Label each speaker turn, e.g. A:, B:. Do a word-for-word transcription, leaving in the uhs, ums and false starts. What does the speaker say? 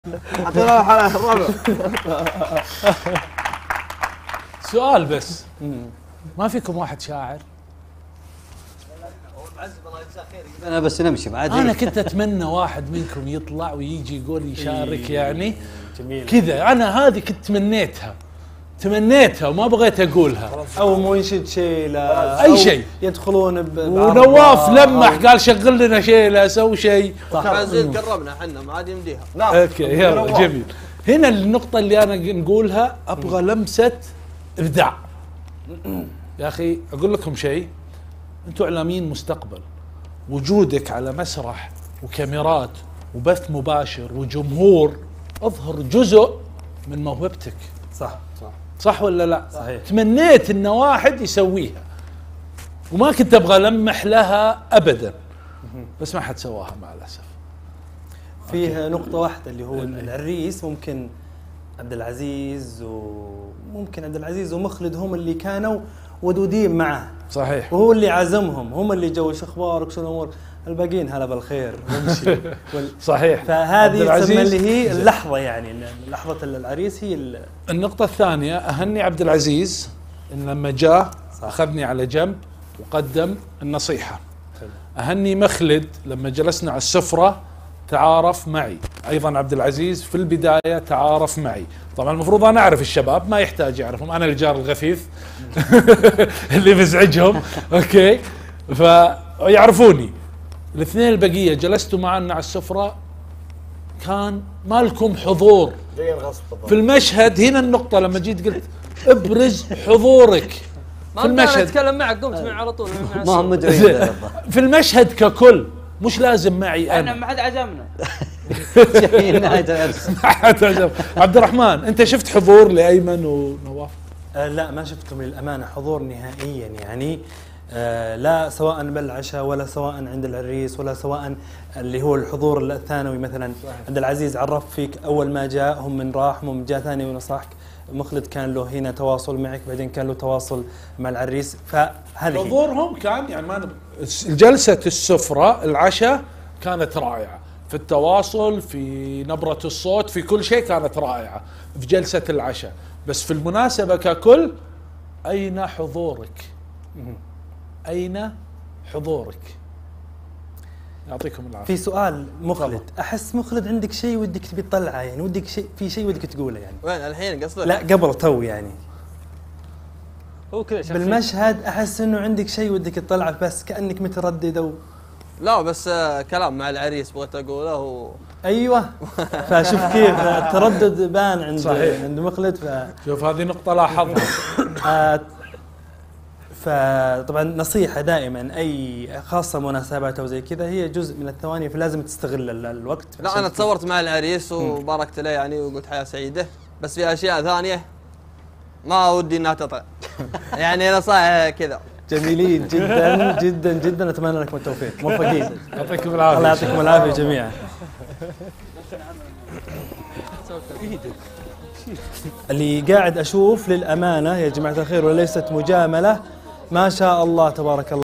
A: حطينا حلقة الرابع.
B: سؤال بس، ما فيكم واحد شاعر؟
C: انا بس نمشي بعد.
B: انا كنت اتمنى واحد منكم يطلع ويجي يقول يشارك يعني
A: جميل
B: كذا. انا هذه كنت تمنيتها تمنيتها وما بغيت اقولها.
A: او منشد شيء لا
B: اي شيء
A: يدخلون ب
B: ونواف لمح قال شغل لنا شيء سوي شيء.
D: عزيز قربنا احنا ما عاد يمديها.
A: نعم
B: اوكي يلا جميل. هنا النقطة اللي انا نقولها، ابغى لمسة ابداع. يا اخي اقول لكم شيء، انتم اعلاميين مستقبل، وجودك على مسرح وكاميرات وبث مباشر وجمهور اظهر جزء من موهبتك.
A: صح صح
B: صح ولا لا؟
A: صحيح.
B: تمنيت ان واحد يسويها وما كنت ابغى المح لها ابدا، بس ما حد سواها مع الاسف.
A: فيه نقطة واحدة اللي هو العريس، ممكن عبد العزيز وممكن عبد العزيز ومخلد هم اللي كانوا ودودين معه،
B: صحيح،
A: وهو اللي عزمهم، هم اللي جو شو اخبارك شو الامور، الباقيين هلا بالخير وامشي. وال...
B: صحيح.
A: فهذه تسمى اللي هي اللحظة، يعني لحظة العريس هي ال...
B: النقطة الثانية، أهني عبد العزيز إن لما جاء أخذني على جنب وقدم النصيحة. أهني مخلد لما جلسنا على السفرة تعارف معي. أيضا عبد العزيز في البداية تعارف معي. طبعا المفروض أنا أعرف الشباب، ما يحتاج يعرفهم، أنا الجار الغثيث اللي بزعجهم. أوكي، فيعرفوني. الاثنين البقية جلستوا معنا على السفرة، كان ما لكم حضور في المشهد. هنا النقطة لما جيت قلت ابرز حضورك
D: ما
B: في المشهد.
D: اتكلم معك قمت معي على طول.
C: ما هم
B: في المشهد ككل، مش لازم معي
D: انا
B: انا.
D: ما حد عزمنا.
B: عبد الرحمن، انت شفت حضور لايمن ونواف؟
A: آه لا ما شفتهم للأمانة حضور نهائيا، يعني آه لا سواء بالعشاء ولا سواء عند العريس ولا سواء اللي هو الحضور الثانوي. مثلا عبد العزيز عرف فيك أول ما جاء، هم من راح هم جاء ثاني ونصحك. مخلد كان له هنا تواصل معك، بعدين كان له تواصل مع العريس. فهذه
B: حضورهم كان يعني ما نب... جلسة السفرة العشاء كانت رائعة في التواصل، في نبرة الصوت، في كل شيء كانت رائعة في جلسة العشاء. بس في المناسبة ككل، أين حضورك؟ أين حضورك؟ يعطيكم العافية.
A: في سؤال مخلد، أحس مخلد عندك شيء ودك تبي تطلعه، يعني ودك شيء في شيء ودك تقوله يعني.
D: وين الحين قصدك؟
A: لا قبل تو يعني.
D: هو كذا
A: بالمشهد أحس إنه عندك شيء ودك تطلعه، بس كأنك متردد أو
D: لا بس آه كلام مع العريس بغيت اقوله و...
A: ايوه. فشوف كيف التردد بان عند
B: صحيح.
A: عند مخلد. ف
B: شوف هذه نقطة لاحظها.
A: آه فطبعا نصيحة دائما اي خاصة مناسبات او زي كذا، هي جزء من الثواني، فلازم تستغل ال- الوقت.
D: لا انا تصورت مع العريس وباركت له يعني وقلت حياة سعيدة، بس في اشياء ثانية ما ودي انها تطلع. يعني نصائح كذا.
A: جميلين جدا جدا جدا، اتمنى لكم التوفيق، موفقين.
B: يعطيكم العافية.
A: الله يعطيكم العافية جميعا. اللي قاعد اشوف للامانة يا جماعة الخير وليست مجاملة، ما شاء الله تبارك الله.